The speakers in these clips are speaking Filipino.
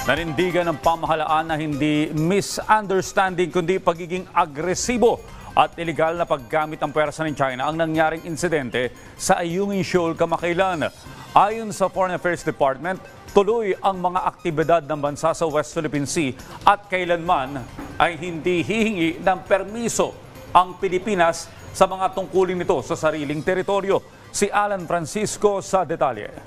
Nanindigan ng pamahalaan na hindi misunderstanding kundi pagiging agresibo at iligal na paggamit ng pwersa ng China ang nangyaring insidente sa Ayungin Shoal kamakailan. Ayon sa Foreign Affairs Department, tuloy ang mga aktibidad ng bansa sa West Philippine Sea at kailanman ay hindi hihingi ng permiso ang Pilipinas sa mga tungkulin nito sa sariling teritoryo. Si Alan Francisco sa detalye.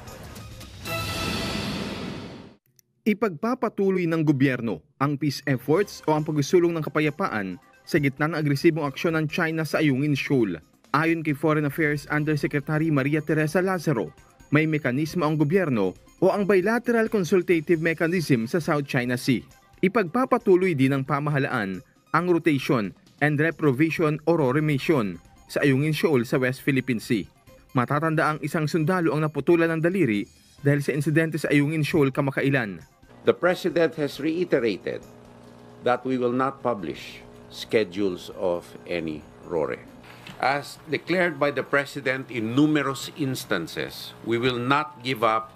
Ipagpapatuloy ng gobyerno ang peace efforts o ang pagsusulong ng kapayapaan sa gitna ng agresibong aksyon ng China sa Ayungin Shoal. Ayon kay Foreign Affairs Undersecretary Maria Teresa Lazaro, may mekanismo ang gobyerno o ang Bilateral Consultative Mechanism sa South China Sea. Ipagpapatuloy din ng pamahalaan ang rotation and reprovision o remission sa Ayungin Shoal sa West Philippine Sea. Matatanda ang isang sundalo ang naputulan ng daliri dahil sa insidente sa Ayungin Shoal kamakailan. The President has reiterated that we will not publish schedules of any RORE. As declared by the President in numerous instances, we will not give up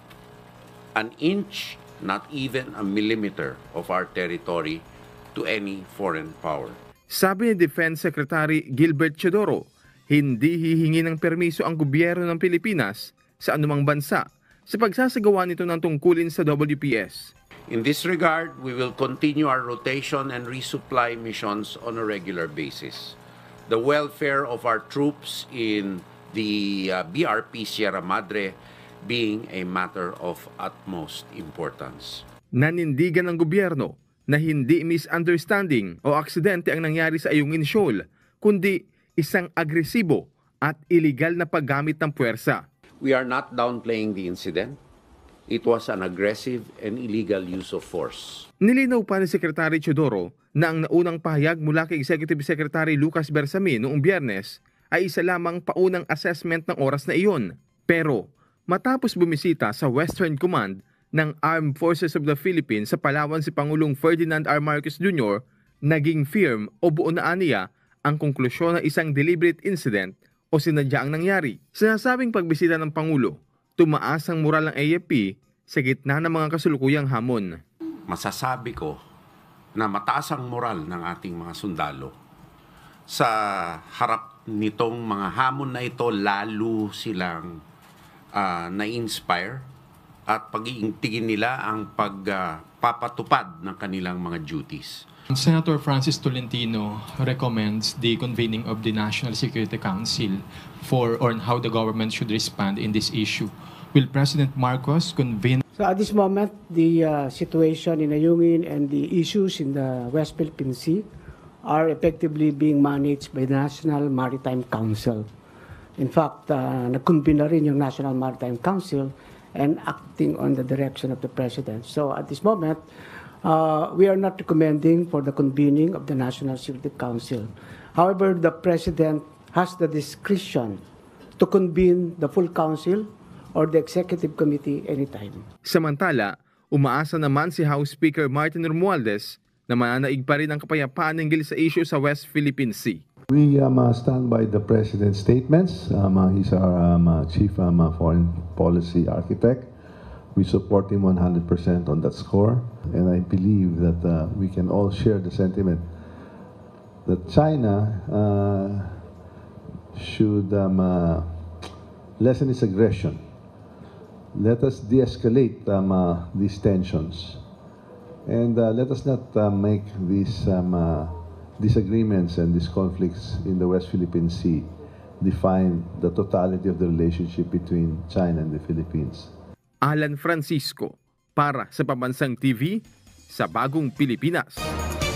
an inch, not even a millimeter of our territory to any foreign power. Sabi ni Defense Secretary Gilbert Chodoro, hindi hihingi ng permiso ang gobyerno ng Pilipinas sa anumang bansa sa pagsasagawa nito ng tungkulin sa WPS. In this regard, we will continue our rotation and resupply missions on a regular basis. The welfare of our troops in the BRP Sierra Madre being a matter of utmost importance. Nanindigan ng gobyerno na hindi misunderstanding o aksidente ang nangyari sa Ayungin Shoal, kundi isang agresibo at iligal na paggamit ng puwersa. We are not downplaying the incident. It was an aggressive and illegal use of force. Nilinaw pa ni Secretary Chodoro na ang naunang pahayag mula kay Executive Secretary Lucas Bersamin noong Biyernes ay isa lamang paunang assessment ng oras na iyon. Pero matapos bumisita sa Western Command ng Armed Forces of the Philippines sa Palawan si Pangulong Ferdinand R. Marcos Jr., naging firm o buo na aniya ang konklusyon ng isang deliberate incident o sinadyaang nangyari. Sinasabing pagbisita ng Pangulo, tumaas ang moral ng AFP sa gitna ng mga kasulukuyang hamon. Masasabi ko na mataas ang moral ng ating mga sundalo. Sa harap nitong mga hamon na ito, lalo silang na-inspire at pag-iintigin nila ang pagpapatupad ng kanilang mga duties. Senator Francis Tolentino recommends the convening of the National Security Council on how the government should respond in this issue. Will President Marcos convene? So at this moment, the situation in Ayungin and the issues in the West Philippine Sea are effectively being managed by the National Maritime Council. In fact, nag-convene na rin yung National Maritime Council and acting on the direction of the President. So at this moment, we are not recommending for the convening of the National Security Council. However, the President has the discretion to convene the full Council or the Executive Committee anytime. Samantala, umaasa naman si House Speaker Martin Romualdez na mananaig pa rin ang kapayapaan hinggil sa issue sa West Philippine Sea. We stand by the President's statements. He's our chief foreign policy architect. We support him 100% on that score. And I believe that we can all share the sentiment that China should lessen its aggression. Let us de-escalate these tensions. And let us not make these disagreements and these conflicts in the West Philippine Sea define the totality of the relationship between China and the Philippines. Alan Francisco, para sa Pambansang TV, sa Bagong Pilipinas.